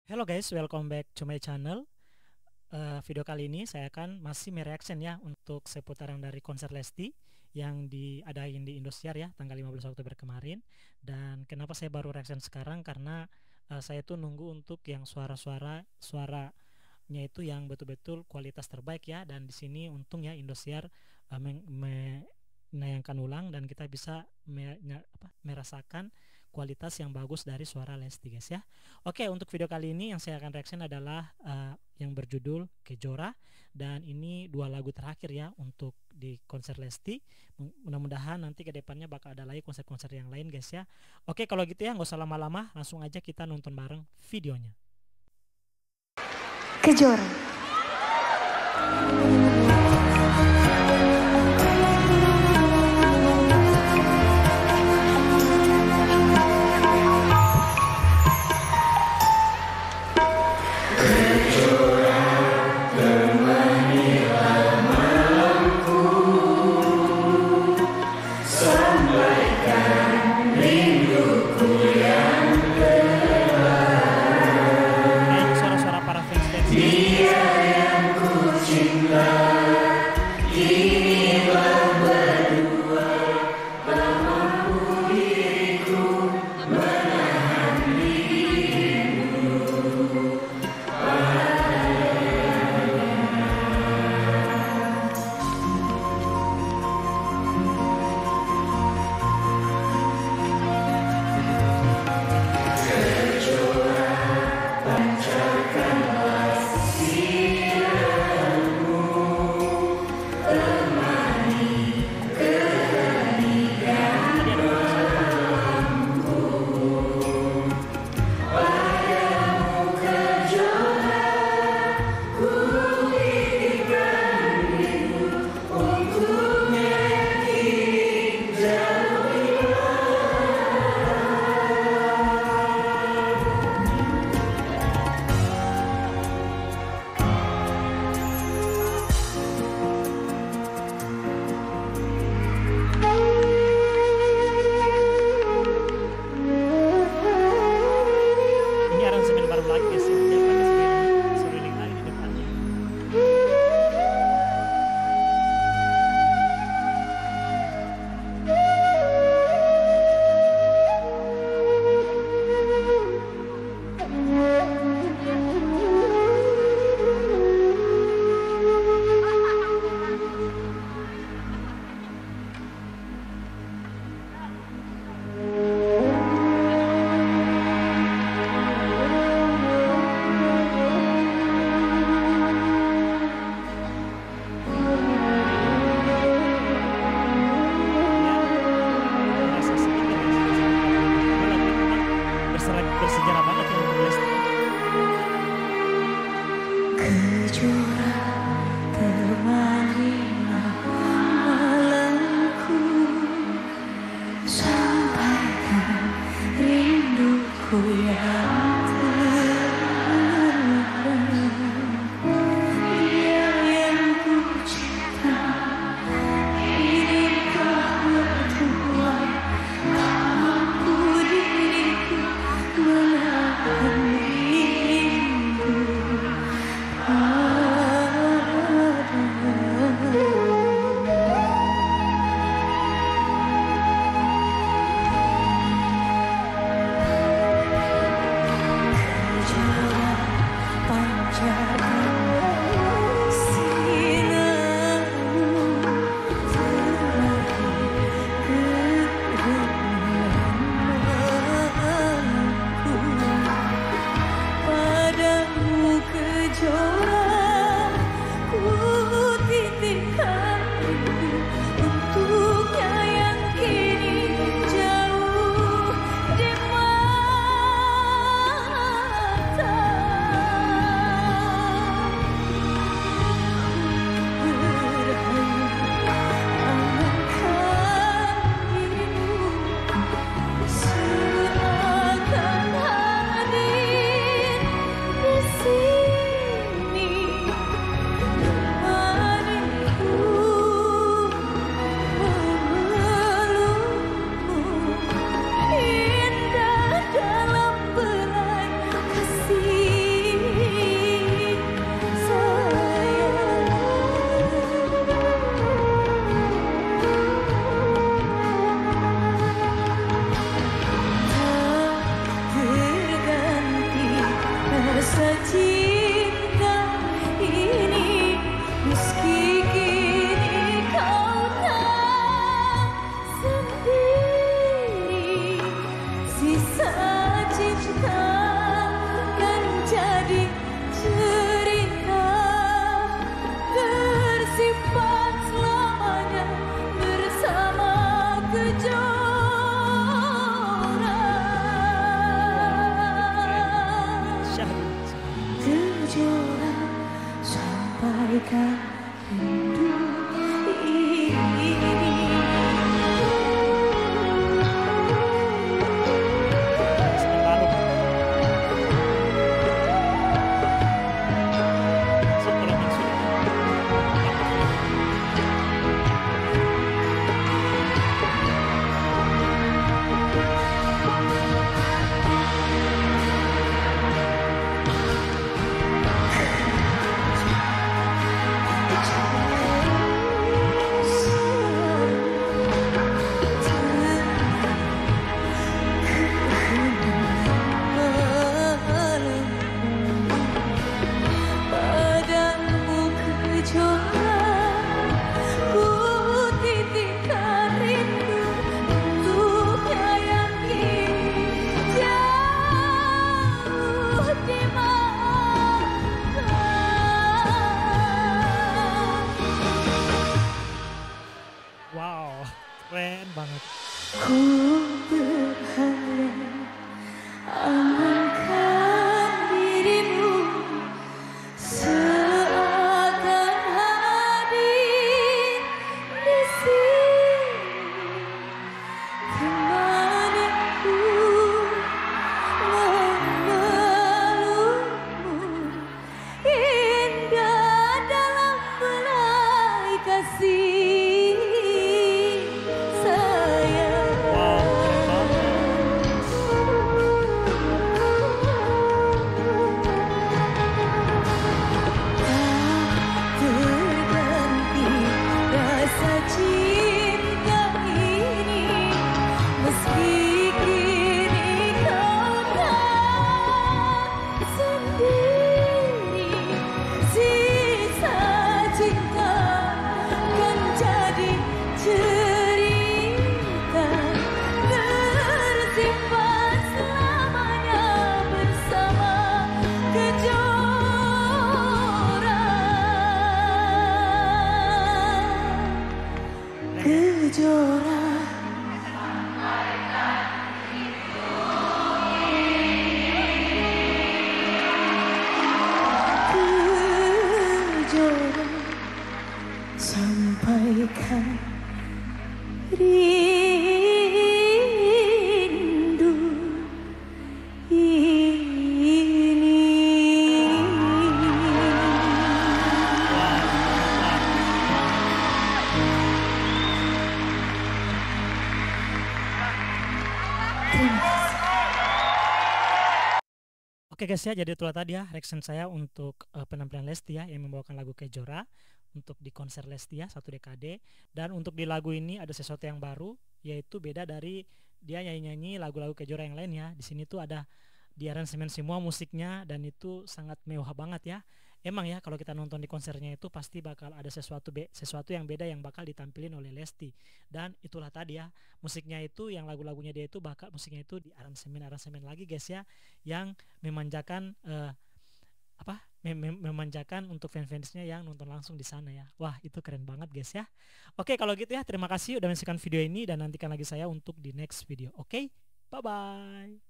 Hello guys, welcome back to my channel. Video kali ini saya akan masih mereaction ya untuk seputaran dari konser Lesti yang diadain di Indosiar ya tanggal 15 Oktober kemarin. Dan kenapa saya baru reaction sekarang? Karena saya tuh nunggu untuk yang suaranya itu yang betul-betul kualitas terbaik ya. Dan di sini untung ya Indosiar menayangkan ulang dan kita bisa merasakan kualitas yang bagus dari suara Lesti guys ya. Oke, untuk video kali ini yang saya akan reaction adalah yang berjudul Kejora, dan ini dua lagu terakhir ya untuk di konser Lesti. Mudah-mudahan nanti ke depannya bakal ada lagi konser-konser yang lain guys ya. Oke, kalau gitu ya nggak usah lama-lama, langsung aja kita nonton bareng videonya. Kejora. Suara-suara para fans dance. Dia yang ku cinta, kini berdua, tak mampu diriku menahan dirimu. Kejora, pancarkanlah siarmu, temani keheningan malamku. Padamu Kejora, ku titipkan rindu untuknya kini jauh Ini aransemen baru lagi guys ya. Dia pakai seruling lagi di depannya. Kejora sampaikan rindu ini. Semen baru. So, kalau yang sudah Padamu kejora ku titipkan rindu untuknya yang kini jauh di mata. wow, keren banget. Ku berharap amankan dirimu seakan hadir di sini kemana ku memelukmu indah dalam belai kasih sayang. Wow, keren banget. Terganti rasa cinta ini meski kini kau tak sendiri, sisa cinta kan jadi cerita tersimpan selamanya bersama Kejora. Kejora Kejora sampaikan rindu Oke guys ya, jadi itulah tadi ya reaction saya untuk penampilan Lesti ya yang membawakan lagu Kejora untuk di konser Lesti ya 1 dekade. Dan untuk di lagu ini ada sesuatu yang baru, yaitu beda dari dia nyanyi-nyanyi lagu-lagu Kejora yang lain ya. Di sini tuh ada di aransemen semua musiknya dan itu sangat mewah banget ya. Emang ya kalau kita nonton di konsernya itu pasti bakal ada sesuatu yang beda yang bakal ditampilin oleh Lesti. Dan itulah tadi ya, musiknya itu yang lagu-lagunya dia itu bakal musiknya itu di aransemen lagi guys ya, yang memanjakan memanjakan untuk fans-fansnya yang nonton langsung di sana ya. Wah, itu keren banget guys ya. Oke, kalau gitu ya terima kasih udah menyaksikan video ini dan nantikan lagi saya untuk di next video. Oke, bye bye.